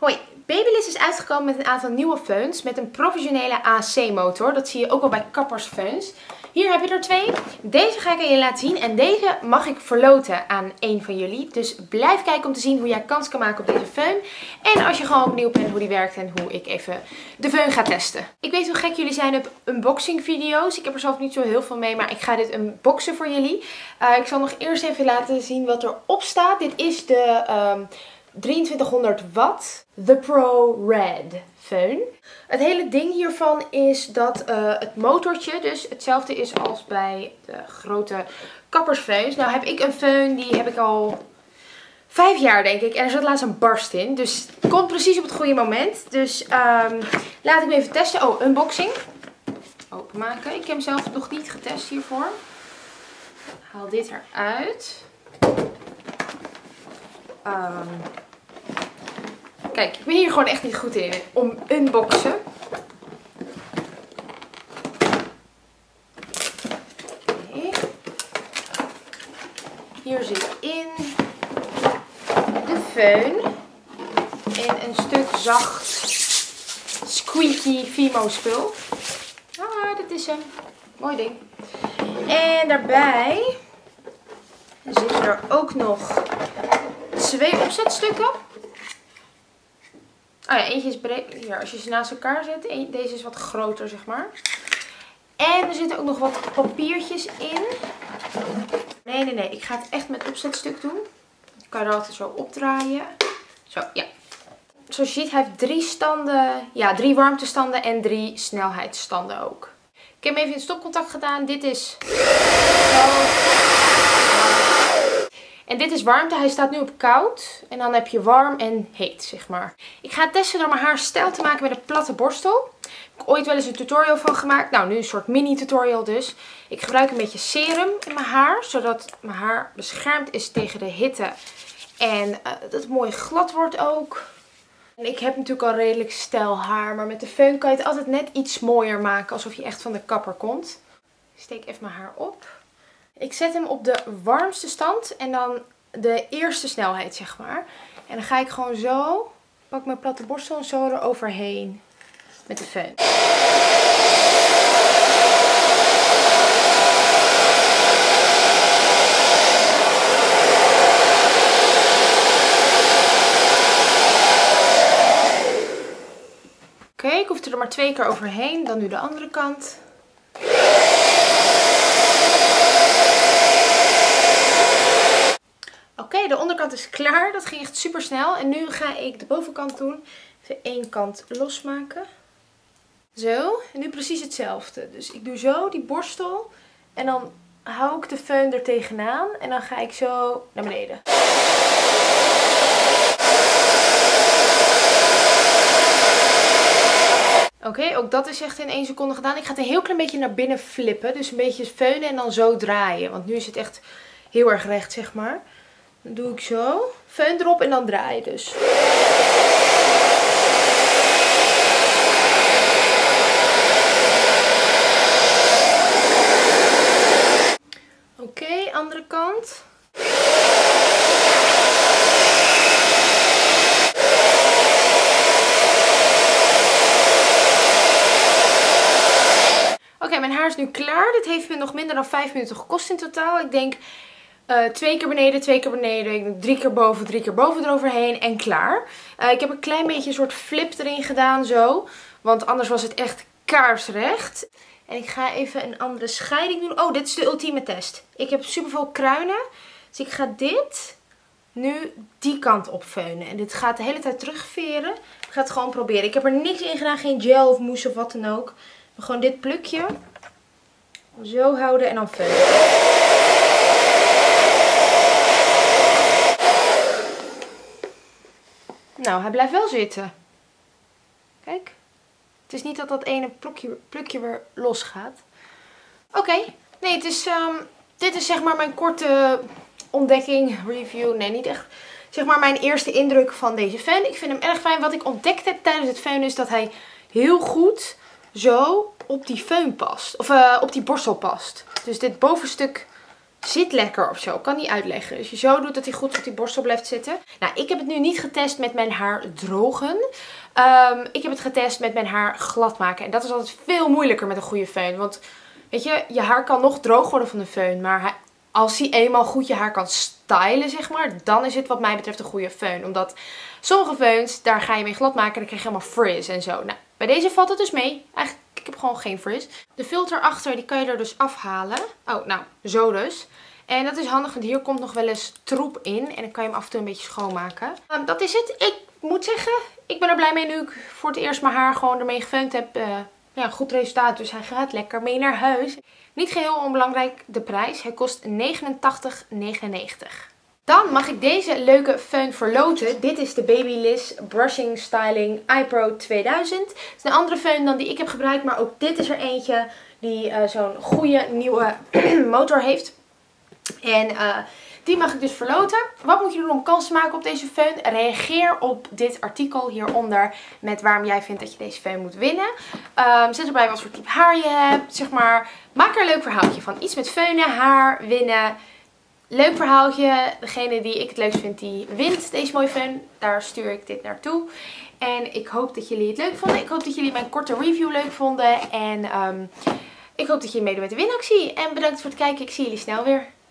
Hoi, Babyliss is uitgekomen met een aantal nieuwe feuns met een professionele AC-motor. Dat zie je ook wel bij kappersfeuns. Hier heb je er twee. Deze ga ik aan je laten zien en deze mag ik verloten aan een van jullie. Dus blijf kijken om te zien hoe jij kans kan maken op deze föhn. En als je gewoon benieuwd bent hoe die werkt en hoe ik even de föhn ga testen. Ik weet hoe gek jullie zijn op unboxing video's. Ik heb er zelf niet zo heel veel mee, maar ik ga dit unboxen voor jullie. Ik zal nog eerst even laten zien wat erop staat. Dit is de 2300 watt The Pro Red föhn. Het hele ding hiervan is dat het motortje dus hetzelfde is als bij de grote kappersfeuns. Nou heb ik een föhn, die heb ik al 5 jaar denk ik. En er zat laatst een barst in. Dus het komt precies op het goede moment. Dus laat ik me even testen. Oh, unboxing. Openmaken. Ik heb hem zelf nog niet getest hiervoor. Haal dit eruit. Kijk, ik ben hier gewoon echt niet goed in om unboxen. Okay. Hier zit in de föhn en een stuk zacht squeaky Fimo spul. Ah, dit is hem. Mooi ding. En daarbij zitten er ook nog 2 opzetstukken. Oh ja, eentje is breed. Hier, als je ze naast elkaar zet. Deze is wat groter, zeg maar. En er zitten ook nog wat papiertjes in. Nee. Ik ga het echt met opzetstuk doen. Ik kan er altijd zo opdraaien. Zo, ja. Zoals je ziet, hij heeft 3 standen. Ja, 3 warmtestanden en 3 snelheidsstanden ook. Ik heb hem even in stopcontact gedaan. Dit is en dit is warmte. Hij staat nu op koud. En dan heb je warm en heet, zeg maar. Ik ga het testen door mijn haar stijl te maken met een platte borstel. Ik heb ooit wel eens een tutorial van gemaakt. Nou, nu een soort mini tutorial dus. Ik gebruik een beetje serum in mijn haar. Zodat mijn haar beschermd is tegen de hitte. En dat het mooi glad wordt ook. En ik heb natuurlijk al redelijk stijl haar. Maar met de föhn kan je het altijd net iets mooier maken. Alsof je echt van de kapper komt. Ik steek even mijn haar op. Ik zet hem op de warmste stand en dan de eerste snelheid, zeg maar. En dan ga ik gewoon zo, pak mijn platte borstel en zo eroverheen met de föhn. Oké, ik hoef er maar 2 keer overheen, dan nu de andere kant. Oké, de onderkant is klaar. Dat ging echt super snel. En nu ga ik de bovenkant doen. Even 1 kant losmaken. Zo. En nu precies hetzelfde. Dus ik doe zo die borstel. En dan hou ik de föhn er tegenaan. En dan ga ik zo naar beneden. Oké, ook dat is echt in 1 seconde gedaan. Ik ga het een heel klein beetje naar binnen flippen. Dus een beetje föhnen en dan zo draaien. Want nu is het echt heel erg recht, zeg maar. Dan doe ik zo. Föhn erop en dan draaien dus. Oké, andere kant. Oké, mijn haar is nu klaar. Dit heeft me nog minder dan 5 minuten gekost in totaal. Ik denk 2 keer beneden, 2 keer beneden, 3 keer boven, 3 keer boven eroverheen en klaar. Ik heb een klein beetje een soort flip erin gedaan zo, want anders was het echt kaarsrecht. En ik ga even een andere scheiding doen. Oh, dit is de ultieme test. Ik heb superveel kruinen, dus ik ga dit nu die kant op föhnen. En dit gaat de hele tijd terugveren. Ik ga het gewoon proberen. Ik heb er niks in gedaan, geen gel of mousse of wat dan ook. Maar gewoon dit plukje zo houden en dan föhnen. Nou, hij blijft wel zitten. Kijk. Het is niet dat dat ene plukje weer los gaat. Oké. Nee, het is, dit is zeg maar mijn korte ontdekking, review. Nee, niet echt. Zeg maar mijn eerste indruk van deze föhn. Ik vind hem erg fijn. Wat ik ontdekt heb tijdens het föhnen is dat hij heel goed zo op die föhn past. Of op die borstel past. Dus dit bovenstuk zit lekker of zo. Ik kan niet uitleggen. Als je zo doet dat hij goed op die borstel blijft zitten. Nou, ik heb het nu niet getest met mijn haar drogen. Ik heb het getest met mijn haar glad maken. En dat is altijd veel moeilijker met een goede föhn. Want weet je haar kan nog droog worden van de föhn. Maar als hij eenmaal goed je haar kan stylen, zeg maar, dan is het wat mij betreft een goede föhn. Omdat sommige föhns, daar ga je mee glad maken en dan krijg je helemaal frizz en zo. Nou, bij deze valt het dus mee. Eigenlijk, ik heb gewoon geen frizz. De filter achter, die kan je er dus afhalen. Oh, nou, zo dus. En dat is handig, want hier komt nog wel eens troep in. En dan kan je hem af en toe een beetje schoonmaken. Dat is het. Ik moet zeggen, ik ben er blij mee nu ik voor het eerst mijn haar gewoon ermee gefeund heb. Ja, goed resultaat. Dus hij gaat lekker mee naar huis. Niet geheel onbelangrijk de prijs. Hij kost €89,99. Dan mag ik deze leuke föhn verloten. Dit is de Babyliss Brushing Styling iPro 2000. Het is een andere föhn dan die ik heb gebruikt. Maar ook dit is er eentje die zo'n goede nieuwe motor heeft. En die mag ik dus verloten. Wat moet je doen om kans te maken op deze föhn? Reageer op dit artikel hieronder met waarom jij vindt dat je deze föhn moet winnen. Zet erbij wat voor type haar je hebt. Zeg maar, maak er een leuk verhaaltje van. Iets met föhnen, haar, winnen. Leuk verhaaltje. Degene die ik het leukst vind, die wint deze mooie föhn. Daar stuur ik dit naartoe. En ik hoop dat jullie het leuk vonden. Ik hoop dat jullie mijn korte review leuk vonden. En ik hoop dat jullie meedoen met de winactie. En bedankt voor het kijken. Ik zie jullie snel weer.